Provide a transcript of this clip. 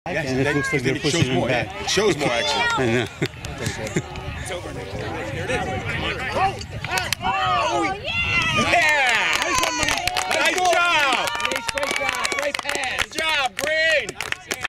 Yes, and it looks like they're pushing him back. It shows more, actually. I know. It's over. Here it is.